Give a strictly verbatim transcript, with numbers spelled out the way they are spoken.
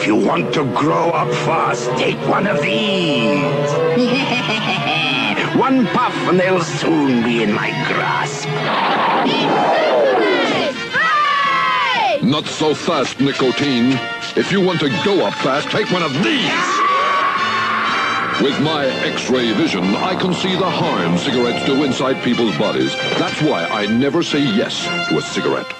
you want to grow up fast, take one of these. One puff and they'll soon be in my grasp. Not so fast, nicotine. If you want to go up fast, take one of these. With my X-ray vision, I can see the harm cigarettes do inside people's bodies. That's why I never say yes to a cigarette.